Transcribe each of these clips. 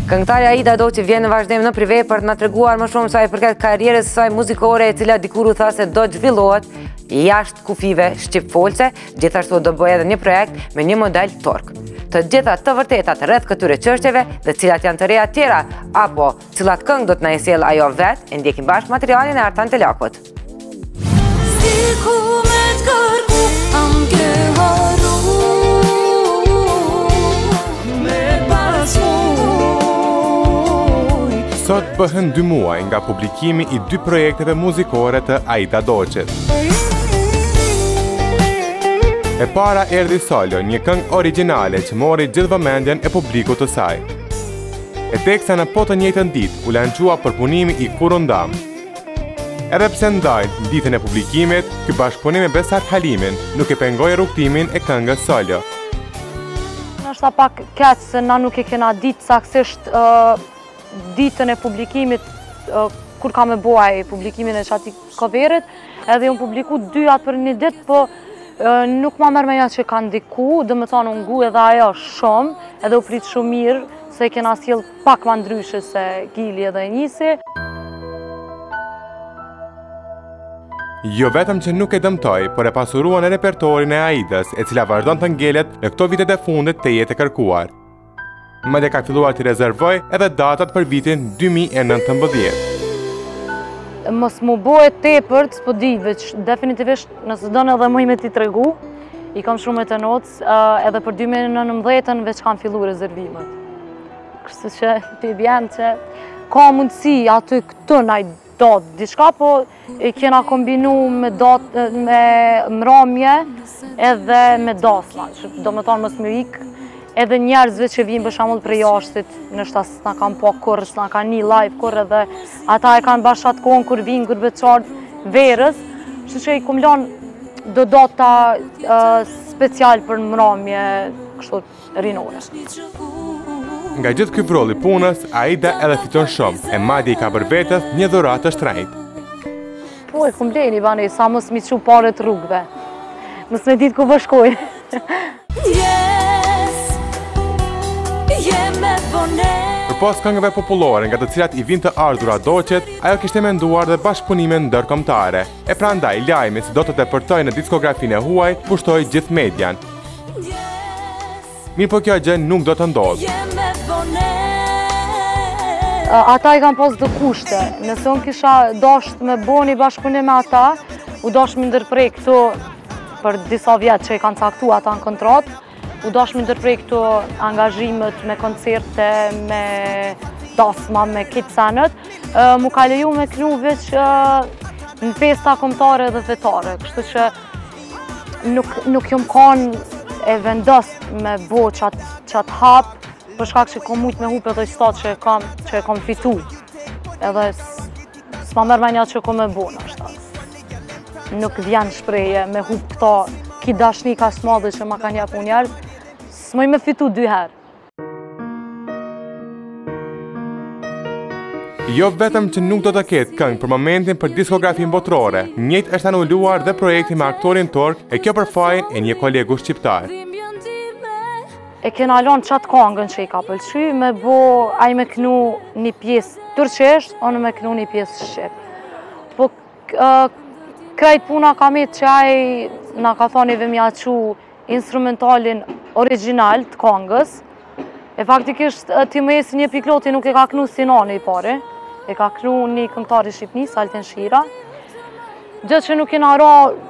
Këngëtarja Aida Doçi vjen në vazhdim në prive për të na treguar më shumë sa i përket karrierës së saj muzikore, e cila dikur u tha se do të zhvillohet jashtë kufive shqipfolse, gjithashtu do bëjë edhe një projekt me një model Tork. Të gjitha të vërtetat rreth këtyre çështjeve dhe cilat janë të reja tjera apo cilat këngë do të na e sjell ajo vet, e ndjekim bashkë materialin e Artan Telakut. Sot bëhen 2 muaj nga publikimi i 2 projekteve muzikore të Aida Doçit. E para erdhi Solo, një këngë origjinale që mori gjithë vëmendjen e publikut të saj. E teksta në po të njëjtën ditë u lançua përpunimi i Kurundam. Edhe pse ndajnë ditën e publikimit, ky bashkëpunim me Besart Halimin nuk e pengoi rrugtimin e këngës Solo. Është pak keq se na nuk e kena ditë saktësisht ditën e publikimit, kur ka me buaj publikimin e qati coverit, edhe unë publiku 2 atë për një ditë, po nuk ma mërë me ja që ka ndiku, dhe më thonë unë ngu edhe ajo shumë, edhe u pritë shumë mirë, se kena sjell pak ma ndryshe se Gili edhe Enisi. Jo vetëm që nuk e dëmtoi, por e pasuruan e repertorin e Aidas, e cila vazhdon të ngelet në këto vitet e fundit të jetë e kërkuar. Madje ka filluar të rezervoj edhe datat për vitin 2019. Mos mu bëhet tepër, s'po di, veç definitivisht nëse don edhe më me ti tregu, i kam shumë të notës, edhe për 2019 veç kam fillu rezervimet. Kështu që ti vjen që ka mundësi aty këtu na i datë diçka, po e kena kombinu me datë me mramje edhe me dasma, që do me thonë mos më ikë. Edhe njerëzve që vinë për shembull prej jashtit, nështë s'na kanë po kur, s'na kanë një live kur, edhe ata e kanë bashat kohën kur vinë, kur beqartë verës, që që i kum lanë do data special për mramje kështu rinore. Nga gjithë ky vrolli punës, Aida edhe fiton shumë, e madje i ka për vetës një dhuratë të shtrenjtë. Po e kum leni bani, sa mos mi çu parët rrugëve. Mos me ditë ku po shkoj. Përpos këngëve popullore nga të cilat i vinte të ardhura Doçet, ajo kishte menduar dhe bashkëpunime ndërkombëtare. E prandaj lajmi se do të depërtojë në diskografinë e huaj pushtoi gjithë median. Mirë po kjo gjë nuk do të ndodhë. Ata i kanë pas do kushte. Nëse unë kisha dasht me boni bashkëpunim me ata, u dasht me ndërprej këtu për disa vjetë që i kanë caktuar ata në kontratë, u dash me ndërprej këto angazhimet me koncerte, me dasma, me kitë sanët, mu ka leju me knu veç në festa kombëtare dhe fetare. Kështu që nuk jom kanë e vendos me bo qatë hap, për shkak që kom mujt me hup edhe statë që e kom fitu. Edhe s'ma mërë menja që kom me bo në ashtat. Nuk vjen shpreje me hup këta ki dashni ka s'madhe që ma kanë jepu njerës, s'moj me fitu 2 herë. Jo vetëm që nuk do të ketë këngë për momentin për diskografin botërore, njëjtë është anulluar dhe projekti me aktorin Tork, e kjo për fajin e një kolegu shqiptar. E kena lanë qatë kongën që i ka pëlqy, me bo a i me knu një pjesë turqesht, onë me knu një pjesë shqip. Po krejt puna ka mitë që a i nga ka thoni ve mja qu instrumentalin original të kongës. E faktikisht ti më esi një pikloti nuk e ka knu Sinani i pare, e ka knu një këngëtari Shqipnis, Altin Shira. Gjë që nuk kena ra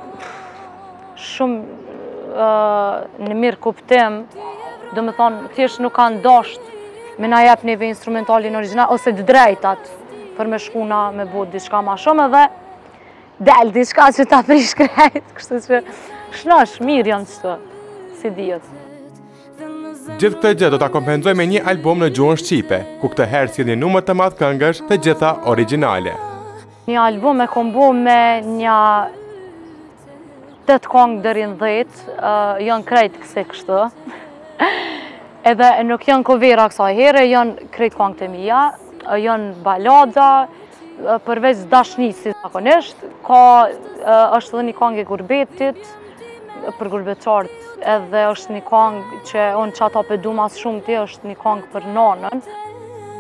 shumë në mirë kuptim, do me thonë, thjesht nuk kanë dasht me na jep neve instrumentalin original, ose të drejtat për me shkuna me bo diçka ma shumë edhe del diçka që ta prish krejt, kështu që shnash, mirë janë qëto, si dijet. Gjithë këtë gjë do ta kompenzoj me një album në gjuhën shqipe, ku këtë herë si një numër të madh këngësh të gjitha origjinale. Një album e kom bo me një 8 këngë deri në 10, janë krejt këse kështu. Edhe nuk janë covera kësaj here, janë krejt këngë të mija, janë balada, përveç dashnisë zakonisht, është edhe një këngë e gurbetit, për gurbetarët, edhe është një këngë që unë që ata pe du mas shumë ti, është një këngë për nanën.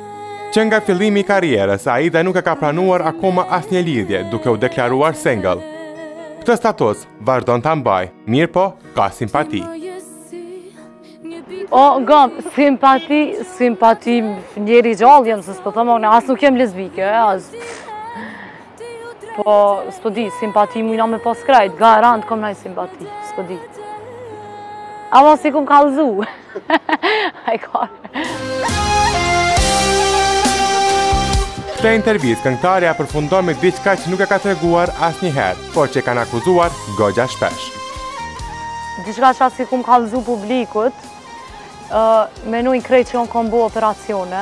Që nga fillimi i karrierës, Aida nuk e ka pranuar akoma asnjë lidhje, duke u deklaruar single. Këtë status vazhdon ta mbaj, mirë po, ka simpati. Gëm, simpati njeri gjallë jem, se s'po thëmë, as nuk jem lesbike, as. Po, s'po di, simpati mujna me pas krejt, garant kom naj simpati, s'po di. Ama si kum kallëzu. Ai ka. Këtë intervjist, këngëtarja përfundon me diçka që nuk e ka treguar asnjëherë, por që kanë akuzuar goxha shpesh. Diçka që si kum kallëzu publikut, menojnë krejt që unë kom bo operacione,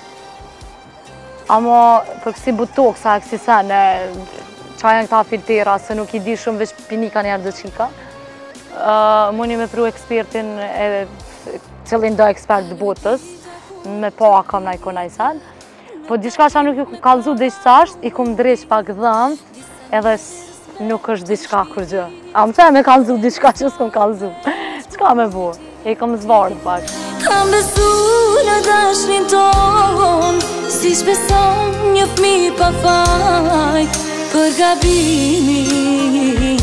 ama për kësi butoksa e kësi sene, qa janë këta filtera, se nuk i di shumë veç pinika njerë dhe qika, mundi me pru ekspertin e cilin do ekspert dë botës, me po a kam najko najsen, po diçka që nuk ju kallëzu dhe që ashtë, i kum dreq pak dhëmë, edhe nuk është diçka kur gjë. A më që e me kallëzu diçka që s'kom kallëzu, qka me bo? E kom zvarë pak. Kam besu në dashnin ton, si shpeson një fmi pa faj, për gabimin.